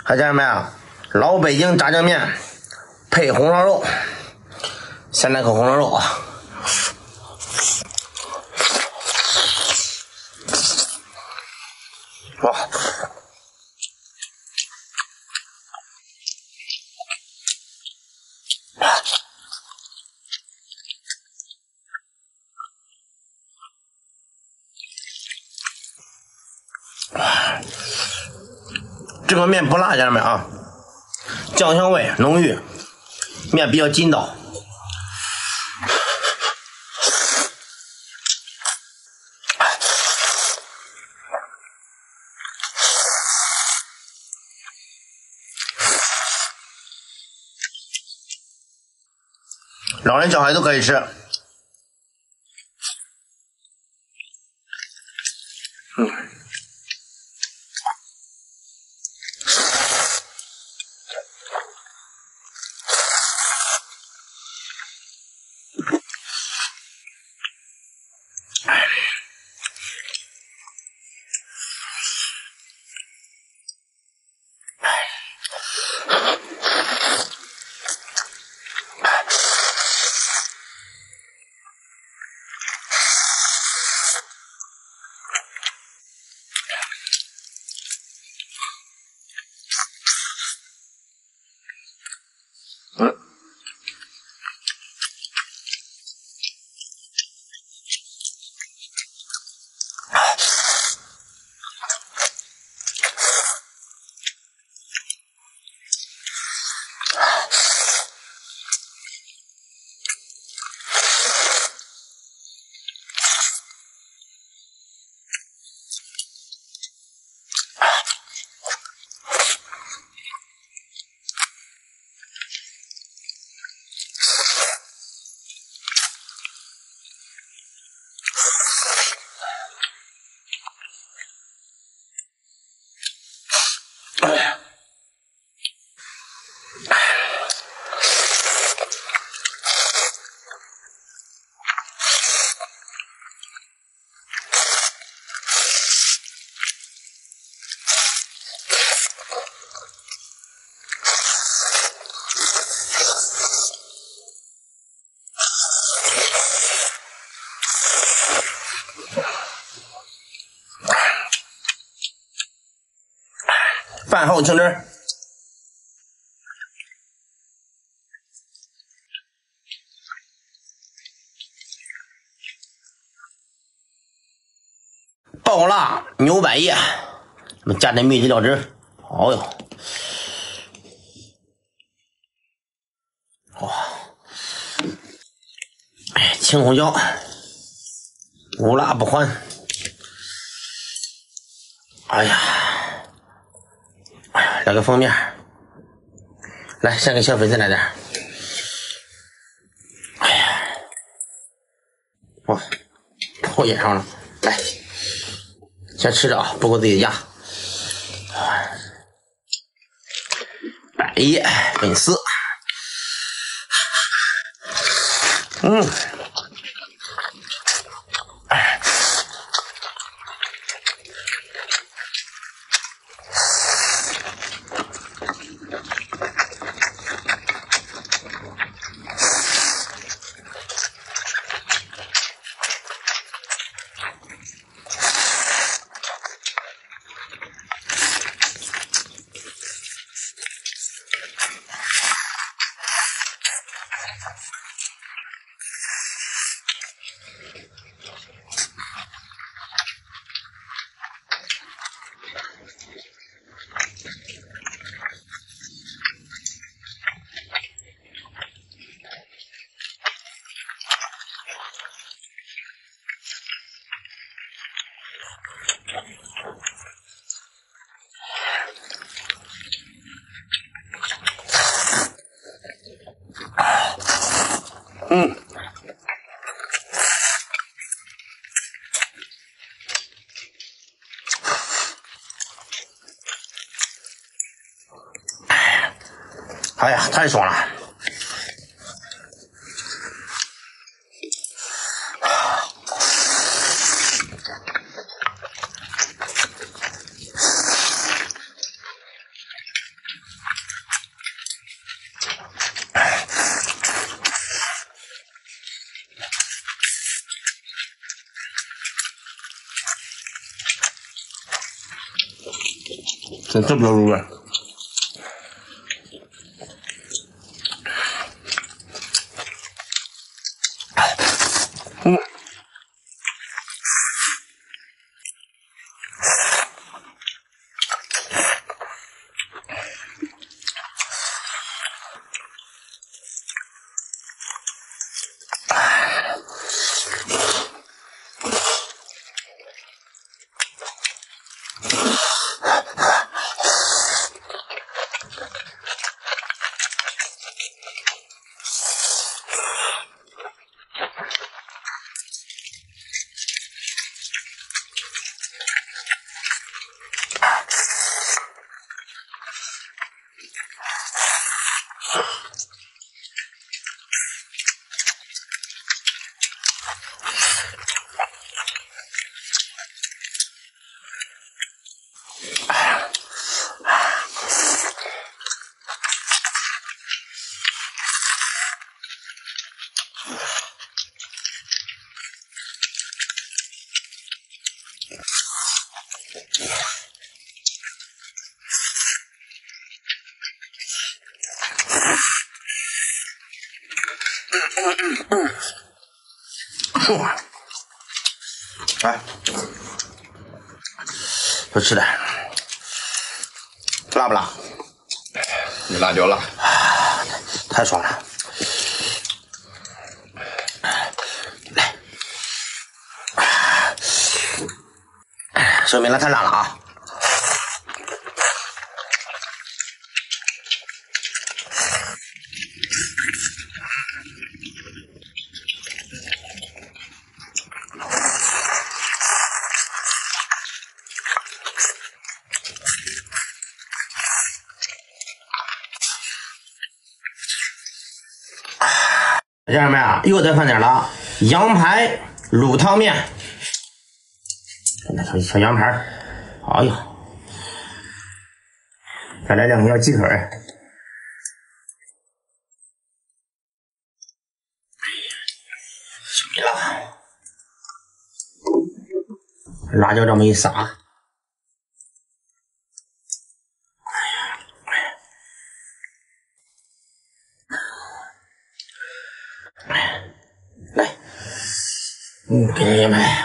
家人们啊，老北京炸酱面配红烧肉，先来口红烧肉啊。哇！这个面不辣，家人们啊，酱香味浓郁，面比较筋道。老人小孩都可以吃。饭后清汁。爆辣牛百叶，我们加点秘制料汁。哦哟，哇！青红椒，无辣不欢。哎呀，来个封面，来先给小粉丝来点。哎呀，哇，我演上了，来，先吃着啊，不够自己压。百叶粉丝，哎呀，太爽了！ 这比较入味。来，不吃的，辣不辣？ 有辣椒辣， 太爽了！来，说明了太辣了啊！家人们啊，又得放点了羊排卤汤面，那小羊排，哎呀，再来2个小鸡腿，小米辣，辣椒这么一撒，来，给你羊排，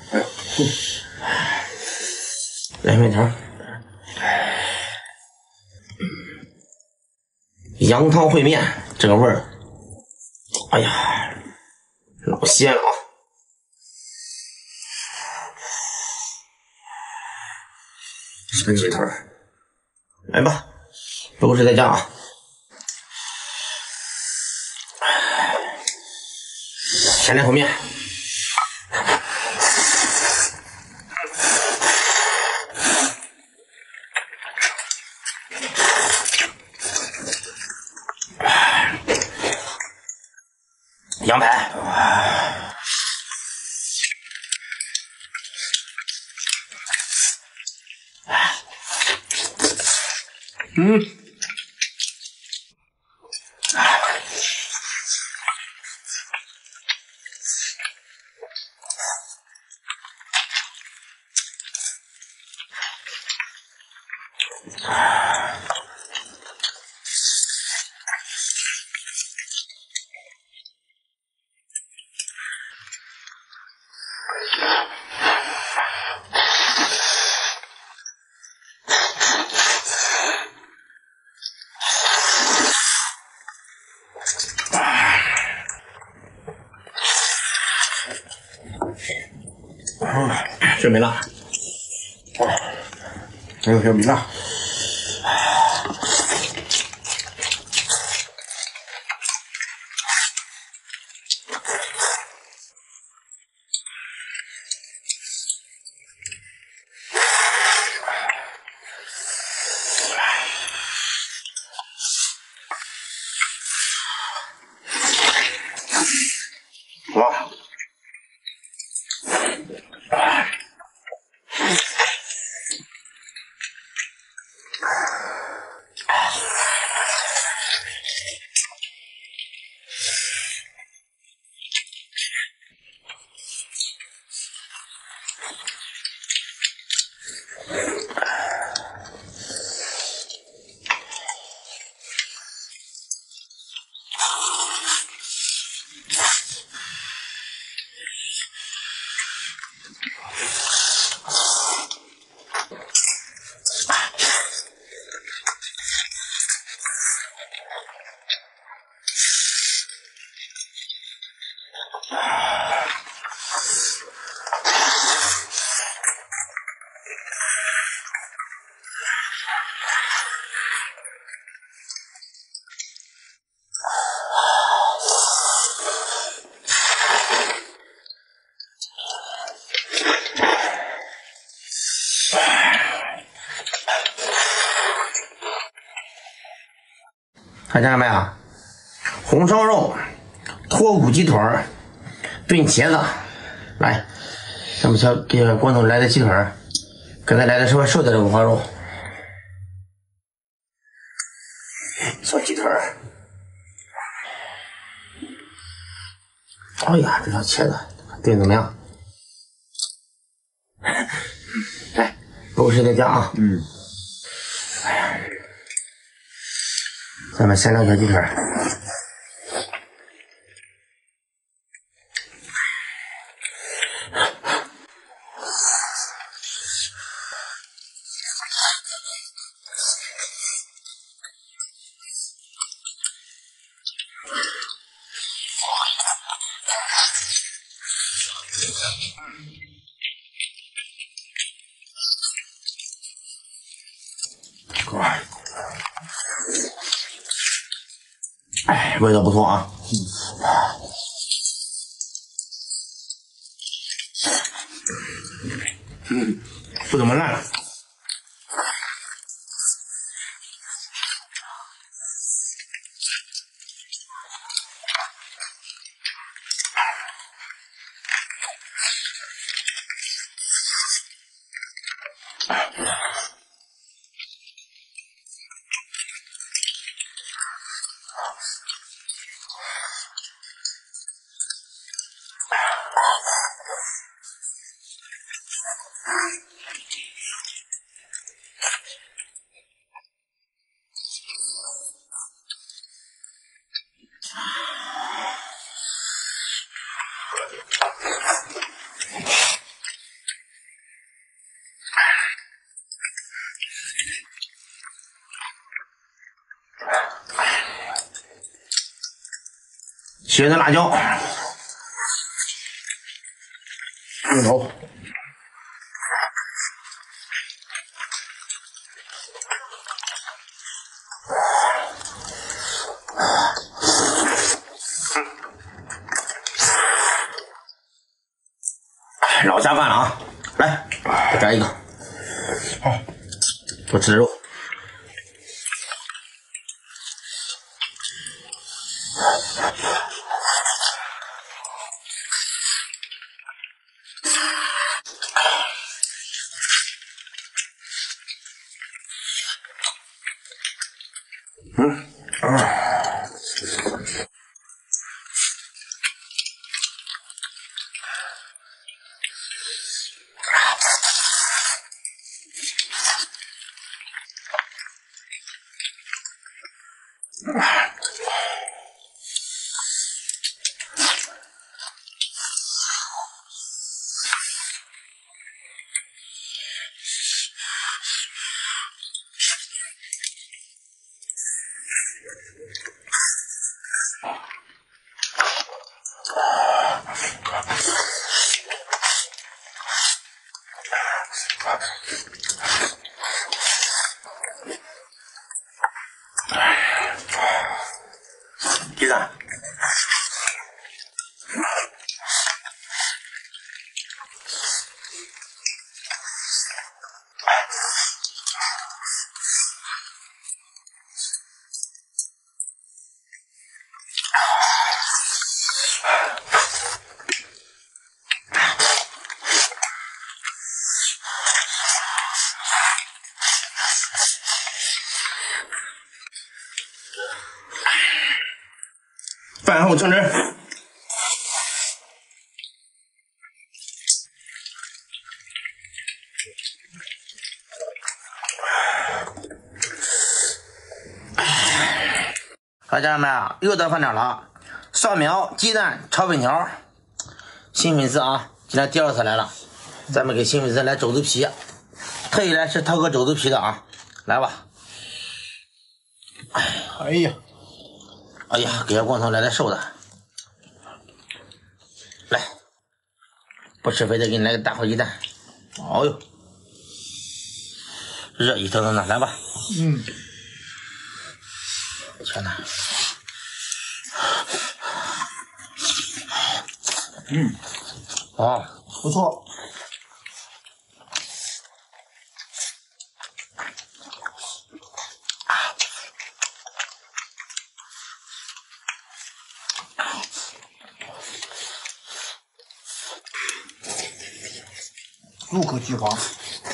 来面条，羊汤烩面，这个味儿，哎呀，老鲜了啊！小鸡腿，来吧，不够吃再加啊！先来口面。羊排，小米辣，还有小米辣。哇！ 看见了没有？红烧肉、脱骨鸡腿、炖茄子，来，咱们小给光头来的鸡腿，给他来的稍微瘦点的五花肉，小鸡腿。哎呀，这小茄子炖怎么样？来，不够谁再加啊？哎呀，咱们3两小鸡腿。哎，味道不错啊。不怎么烂。切的辣椒，镜头，老下饭了啊！来，再摘一个，好，多吃点肉。第三，饭后清汁。好，家人们啊，又到饭点了，蒜苗鸡蛋炒粉条。新粉丝啊，今天第2次来了，咱们给新粉丝来肘子皮，特意来吃涛哥肘子皮的啊，来吧。 哎呀， 哎呀，给小光头来瘦的，来，不吃肥的给你来个大火鸡蛋，哦呦，热气腾腾的，来吧。 嗯， 天哪！啊， 不错。入口即化。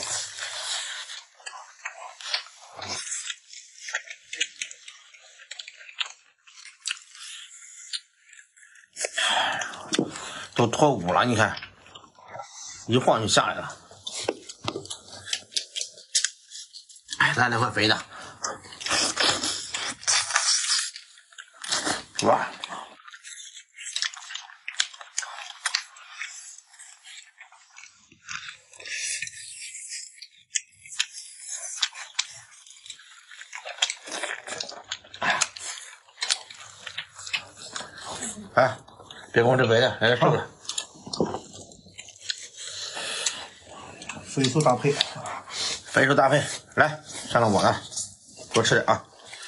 都脱骨了，你看，一晃就下来了。哎，来了块肥的，哇！哎，别跟我这肥的，来点瘦的。 肥瘦搭配。 肥瘦搭配，来上了我了，多吃点啊。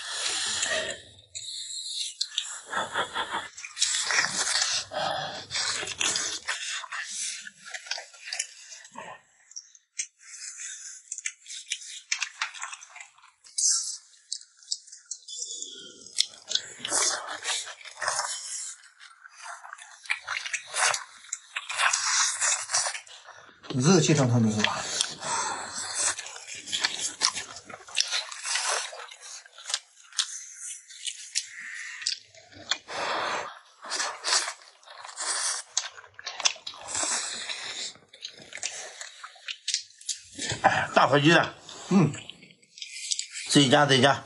热气腾腾的是吧？ 大火鸡蛋，自己家。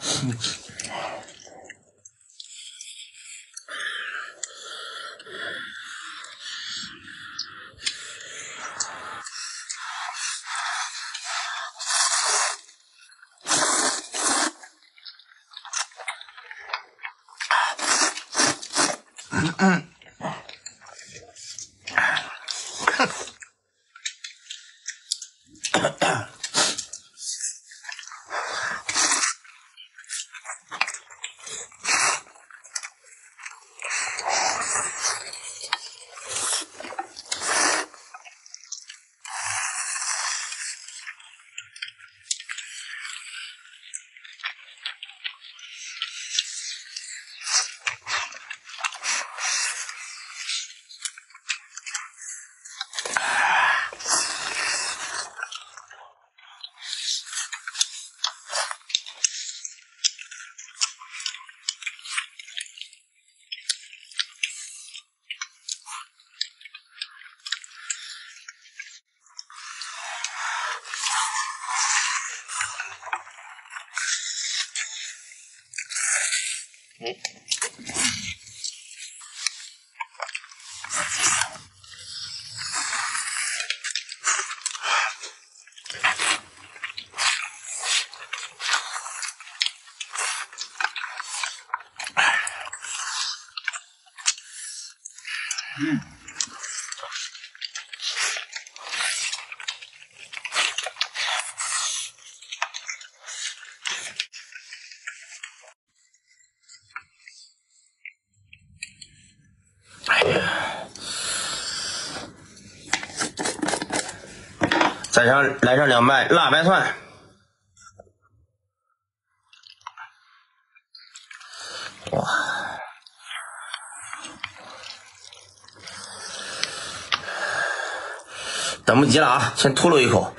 再来上2瓣辣白蒜，哇！等不及了啊，先吐了一口。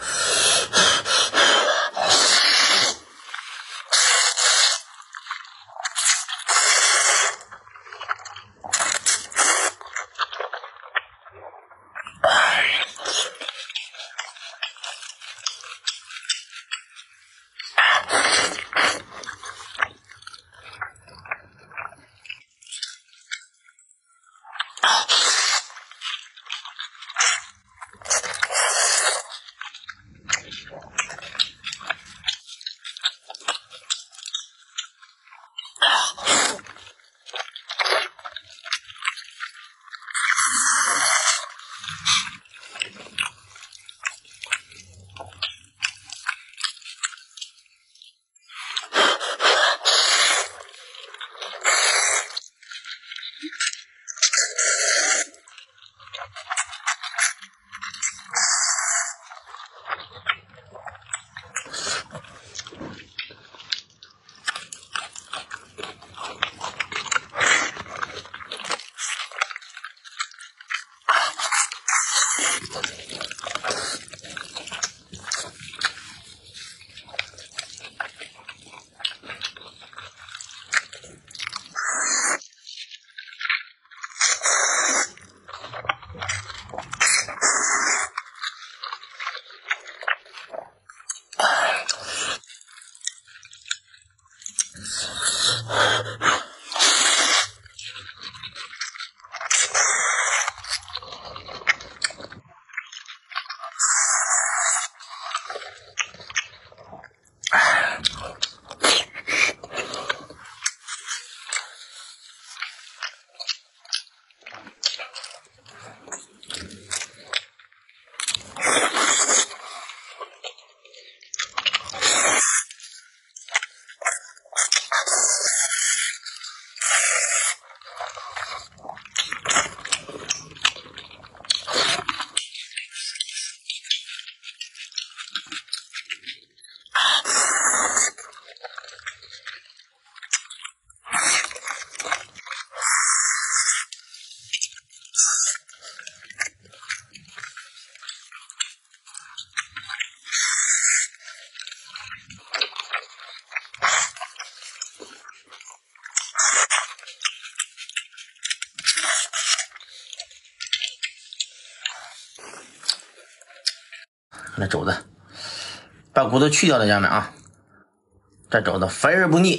那肘子，把骨头去掉的家们啊，这肘子肥而不腻。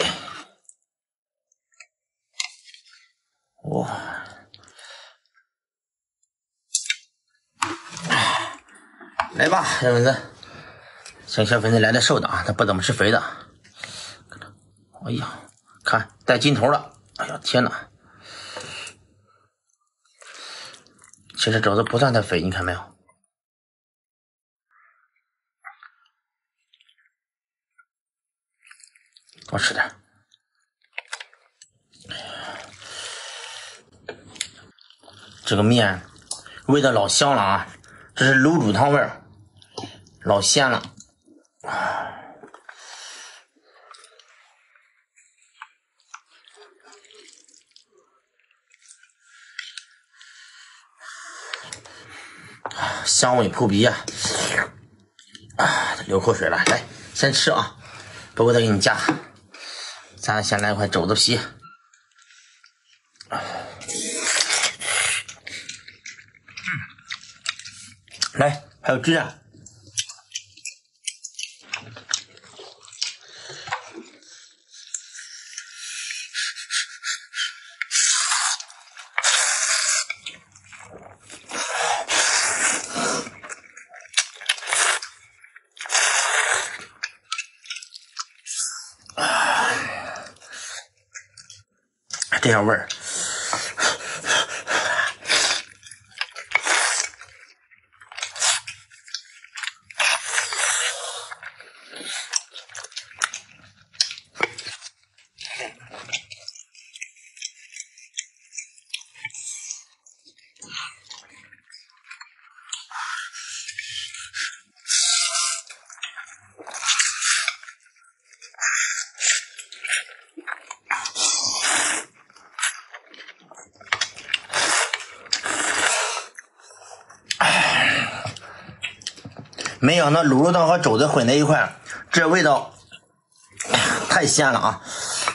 哇，来吧，小粉丝，像小粉丝来的瘦的啊，他不怎么吃肥的。哎呀，看带筋头了，哎呀天哪！其实肘子不算太肥，你看没有？多吃点。这个面味道老香了啊，这是卤煮汤味儿，老鲜了。香味扑鼻呀！流口水了，来，先吃啊，不过再给你夹。咱先来一块肘子皮。来，还有孜然。这样味儿。没想到卤肉汤和肘子混在一块，这味道太鲜了啊！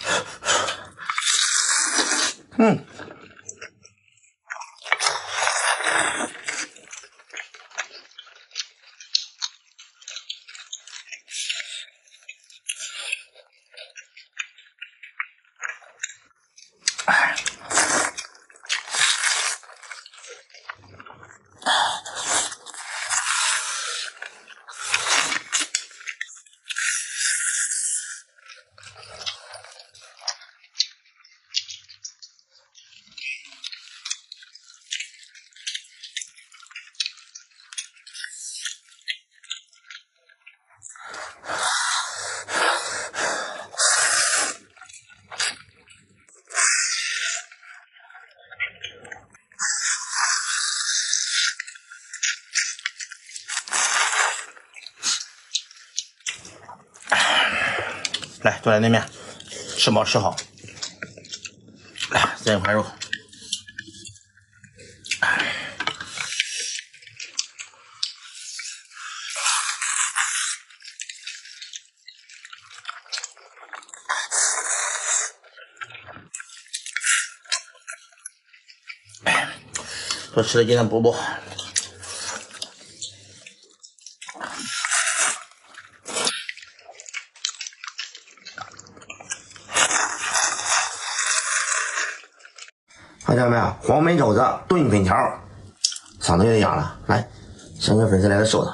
来，多来点面，吃饱吃好。来，再一块肉。多吃的尽量补补。 看见没有？黄焖肘子炖粉条，嗓子有点哑了。来，先跟粉丝来个瘦的。